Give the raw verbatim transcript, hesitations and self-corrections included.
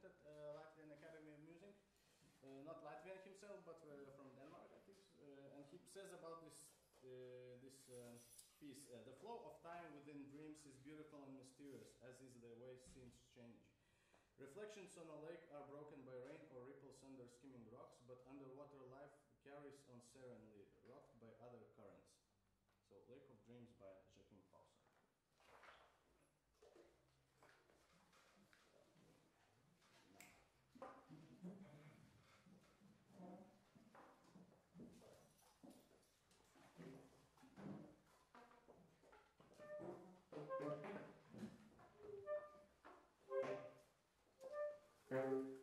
at uh, Latvian Academy of Music. Uh, not Latvian himself, but uh, from Denmark, I think. Uh, and he says about this uh, this uh, piece: uh, the flow of time within dreams is beautiful and mysterious, as is the way scenes change. Reflections on a lake are broken by rain or ripples under skimming rocks, but underwater life carries on serenely, rocked by other currents. So, Lake of Dreams by Jachin Pousson. Thank you.